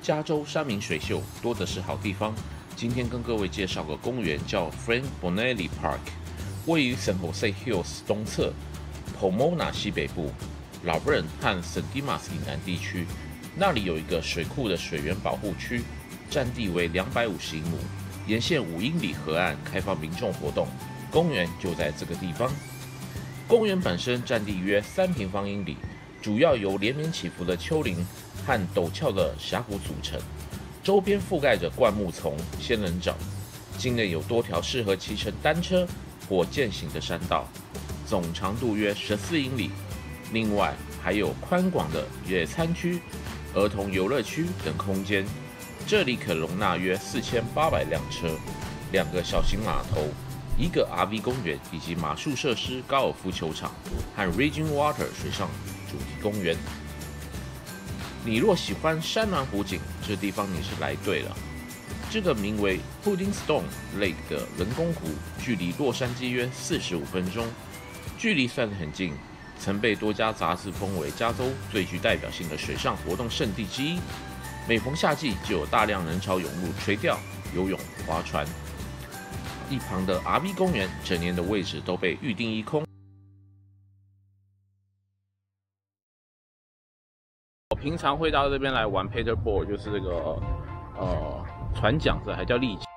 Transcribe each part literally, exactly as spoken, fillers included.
加州山明水秀，多的是好地方。今天跟各位介绍个公园，叫 Frank Bonelli Park， 位于 San Jose Hills 东侧 ，Pomona 西北部 ，Laverne 和 San Dimas 以南地区。那里有一个水库的水源保护区，占地为两百五十英亩，沿线五英里河岸开放民众活动。公园就在这个地方。公园本身占地约三平方英里，主要由连绵起伏的丘陵和陡峭的峡谷组成，周边覆盖着灌木丛、仙人掌，境内有多条适合骑乘单车或健行的山道，总长度约十四英里。另外还有宽广的野餐区、儿童游乐区等空间，这里可容纳约四千八百辆车，两个小型码头，一个 R V 公园以及马术设施、高尔夫球场和 Raging Water 水上主题公园。你若喜欢山峦湖景，这地方你是来对了。这个名为 Pudding Stone Lake 的人工湖，距离洛杉矶约四十五分钟，距离算得很近，曾被多家杂志封为加州最具代表性的水上活动胜地之一。每逢夏季，就有大量人潮涌入垂钓、游泳、划船。一旁的 R V 公园，整年的位置都被预定一空。我平常会到这边来玩 paddleboard， 就是这个呃船桨，这还叫立桨。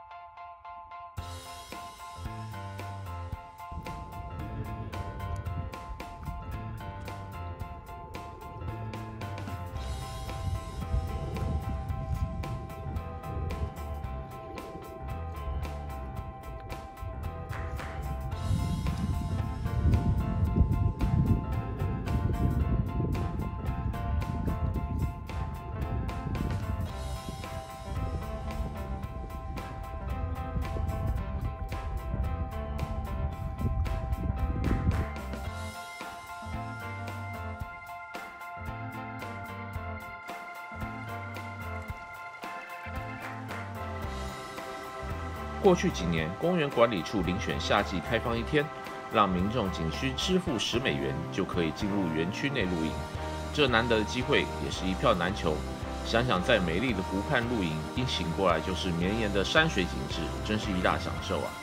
过去几年，公园管理处遴选夏季开放一天，让民众仅需支付十美元就可以进入园区内露营。这难得的机会也是一票难求。想想在美丽的湖畔露营，一醒过来就是绵延的山水景致，真是一大享受啊！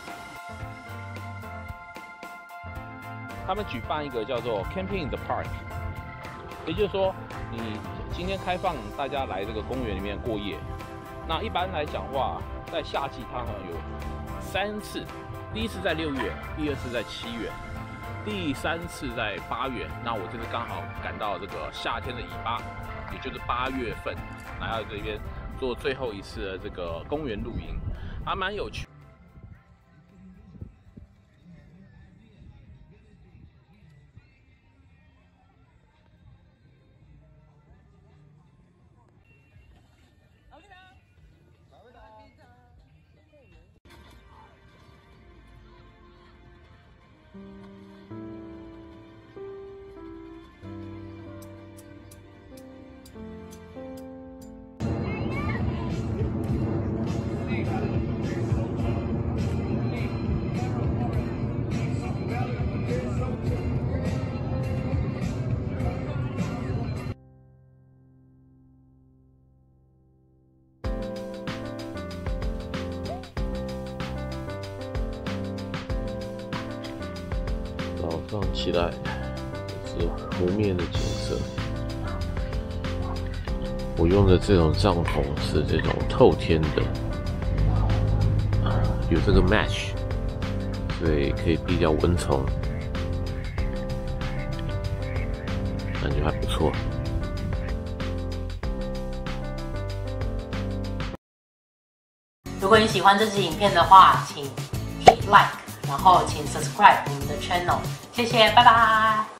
他们举办一个叫做 Camping in the Park， 也就是说，你今天开放大家来这个公园里面过夜。那一般来讲话，在夏季它好像有三次，第一次在六月，第二次在七月，第三次在八月。那我这次刚好赶到这个夏天的尾巴，也就是八月份，来到这边做最后一次的这个公园露营，还蛮有趣。早上起来是湖面的景色。我用的这种帐篷是这种透天的，有这个 mesh， 所以可以避掉蚊虫，感觉还不错。 如果你喜欢这支影片的话，请 hit like， 然后请 subscribe 我们的 channel， 谢谢，拜拜。